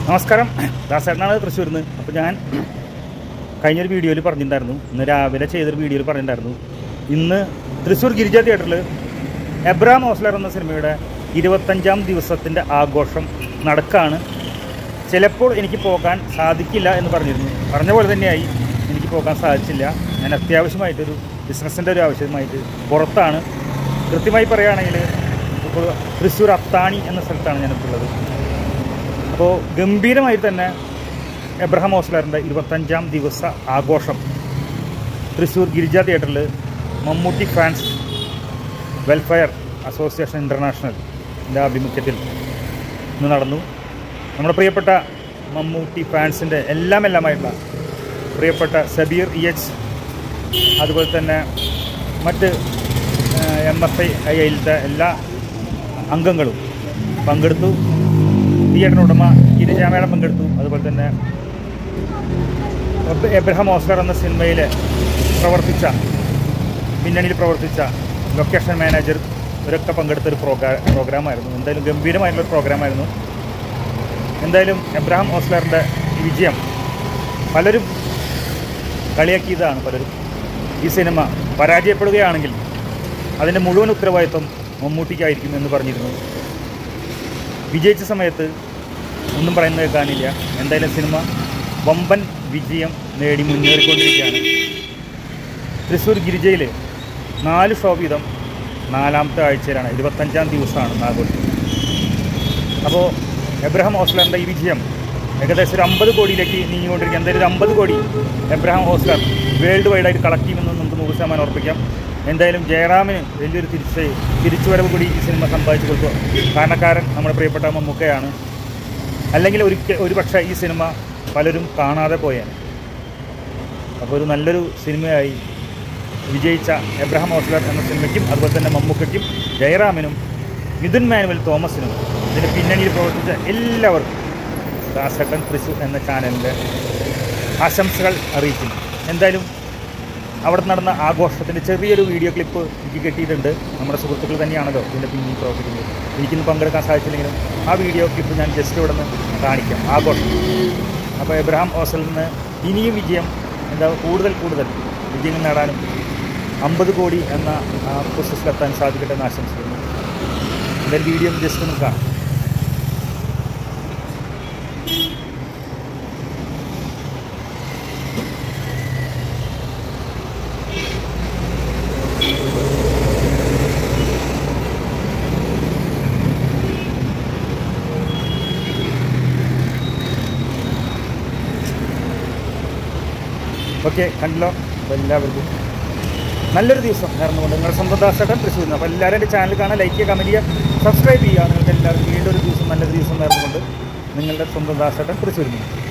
നമസ്കാരം, ദാസേട്ടനാണ് തൃശ്ശൂരിൽ നിന്ന്. അപ്പോൾ ഞാൻ കഴിഞ്ഞൊരു വീഡിയോയിൽ പറഞ്ഞിട്ടുണ്ടായിരുന്നു, ഇന്ന് രാവിലെ ചെയ്തൊരു വീഡിയോയിൽ പറഞ്ഞിട്ടുണ്ടായിരുന്നു, ഇന്ന് തൃശ്ശൂർ ഗിരിജ തിയേറ്ററിൽ എബ്രഹാം ഓസ്ലർ എന്ന സിനിമയുടെ 25ാം ദിവസത്തിൻ്റെ ആഘോഷം നടക്കുകയാണ്. ചിലപ്പോൾ എനിക്ക് പോകാൻ സാധിക്കില്ല എന്ന് പറഞ്ഞ പോലെ തന്നെയായി. എനിക്ക് പോകാൻ സാധിച്ചില്ല. ഞാൻ അത്യാവശ്യമായിട്ടൊരു ബിസിനസ്സിൻ്റെ ഒരു ആവശ്യമായിട്ട് പുറത്താണ്. കൃത്യമായി പറയുകയാണെങ്കിൽ ഇപ്പോൾ തൃശ്ശൂർ അത്താണി എന്ന സ്ഥലത്താണ് ഞാനിപ്പോൾ ഉള്ളത്. അപ്പോൾ ഗംഭീരമായി തന്നെ എബ്രഹാം ഓസ്ലറിൻ്റെ 25ാം ദിവസ ആഘോഷം തൃശ്ശൂർ ഗിരിജ തിയേറ്ററിൽ മമ്മൂട്ടി ഫാൻസ് വെൽഫെയർ അസോസിയേഷൻ ഇൻ്റർനാഷണലിൻ്റെ ആഭിമുഖ്യത്തിൽ ഇന്ന് നടന്നു. നമ്മുടെ പ്രിയപ്പെട്ട മമ്മൂട്ടി ഫാൻസിൻ്റെ എല്ലാമായിട്ടുള്ള പ്രിയപ്പെട്ട സബീർ EH, അതുപോലെ തന്നെ മറ്റ് MFIയിലത്തെ എല്ലാ അംഗങ്ങളും പങ്കെടുത്തു. തിയേറ്ററിന് ഉടമ ഗിരിജ മേഡം പങ്കെടുത്തു. അതുപോലെ തന്നെ എബ്രഹാം ഓസ്ലർ എന്ന സിനിമയിൽ പിന്നണിയിൽ പ്രവർത്തിച്ച ലൊക്കേഷൻ മാനേജർ ഇവരൊക്കെ പങ്കെടുത്തൊരു പ്രോഗ്രാമായിരുന്നു. എന്തായാലും ഗംഭീരമായിട്ടുള്ളൊരു പ്രോഗ്രാമായിരുന്നു. എന്തായാലും എബ്രഹാം ഓസ്ലറിൻ്റെ ഈ വിജയം പലരും കളിയാക്കിയതാണ്. പലരും ഈ സിനിമ പരാജയപ്പെടുകയാണെങ്കിൽ അതിൻ്റെ മുഴുവൻ ഉത്തരവാദിത്വം മമ്മൂട്ടിക്കായിരിക്കും എന്ന് പറഞ്ഞിരുന്നു. വിജയിച്ച സമയത്ത് ഒന്നും പറയുന്നത് കേൾക്കാനില്ല. എന്തായാലും സിനിമ വമ്പൻ വിജയം നേടി മുന്നേറിക്കൊണ്ടിരിക്കുകയാണ്. തൃശ്ശൂർ ഗിരിജയിൽ 4 ഷോ വീതം 4ാമത്തെ ആഴ്ചയിലാണ്, 25ാം ദിവസമാണ് ആഘോഷം. അപ്പോൾ എബ്രഹാം ഓസ്ലറിൻ്റെ ഈ വിജയം ഏകദേശം ഒരു 50 കോടിയിലേക്ക് നീങ്ങിക്കൊണ്ടിരിക്കുക. എന്തായാലും ഒരു 50 കോടി എബ്രഹാം ഓസ്ലർ വേൾഡ് വൈഡായിട്ട് കളക്ട് ചെയ്യുമെന്ന് നമുക്ക് 100% ഉറപ്പിക്കാം. എന്തായാലും ജയറാമിന് വലിയൊരു തിരിച്ചുവരവ് കൂടി ഈ സിനിമ സമ്പാദിച്ചു കൊടുക്കുക. കാരണക്കാരൻ നമ്മുടെ പ്രിയപ്പെട്ട മമ്മൂക്കയാണ്. അല്ലെങ്കിൽ ഒരു പക്ഷേ ഈ സിനിമ പലരും കാണാതെ പോയാണ്. അപ്പോൾ ഒരു നല്ലൊരു സിനിമയായി വിജയിച്ച എബ്രഹാം ഓസ്ലർ എന്ന സിനിമയ്ക്കും അതുപോലെ തന്നെ മമ്മൂക്കയ്ക്കും ജയറാമിനും മിഥുൻ മാനുവൽ തോമസിനും ഇതിൻ്റെ പിന്നണിയിൽ പ്രവർത്തിച്ച എല്ലാവർക്കും ദാസേട്ടൻ തൃശ്ശൂർ എന്ന ചാനലിൻ്റെ ആശംസകൾ അറിയിക്കുന്നു. എന്തായാലും അവിടെ നടന്ന ആഘോഷത്തിൻ്റെ ചെറിയൊരു വീഡിയോ ക്ലിപ്പ് എനിക്ക് കിട്ടിയിട്ടുണ്ട്. നമ്മുടെ സുഹൃത്തുക്കൾ തന്നെയാണല്ലോ ഇതിൻ്റെ പിന്നിൽ പ്രവർത്തിക്കുന്നത്. എനിക്കിന്ന് പങ്കെടുക്കാൻ സാധിച്ചില്ലെങ്കിലും ആ വീഡിയോ ക്ലിപ്പ് ഞാൻ ജസ്റ്റ് ഇവിടെ നിന്ന് കാണിക്കാം, ആഘോഷം. അപ്പോൾ എബ്രഹാം ഓസ്ലറിന് ഇനിയും വിജയം കൂടുതൽ വിജയങ്ങൾ നേടാനും 50 കോടി എന്ന പ്രോസസ്സിലെത്താൻ സാധിക്കട്ടെ എന്ന് ആശംസിക്കുന്നു. എന്തായാലും വീഡിയോ ജസ്റ്റ് ഒന്ന് കാണാം. ഓക്കെ, കണ്ടല്ലോ. അപ്പോൾ എല്ലാവർക്കും നല്ലൊരു ദിവസം നേർന്നുകൊണ്ട് നിങ്ങളുടെ സ്വന്തം ദാസേട്ടൻ തൃശ്ശൂരിൽ നിന്ന്. അപ്പോൾ എല്ലാവരും എൻ്റെ ചാനൽ കാണാൻ, ലൈക്ക് ചെയ്യുക, കമൻറ്റ് ചെയ്യുക, സബ്സ്ക്രൈബ് ചെയ്യുക. നിങ്ങൾക്ക് എല്ലാവർക്കും വീണ്ടും ഒരു ദിവസം നല്ലൊരു ദിവസം നേർന്നുകൊണ്ട് നിങ്ങളുടെ സ്വന്തം ദാസേട്ടൻ തൃശ്ശൂരിൽ നിന്ന്.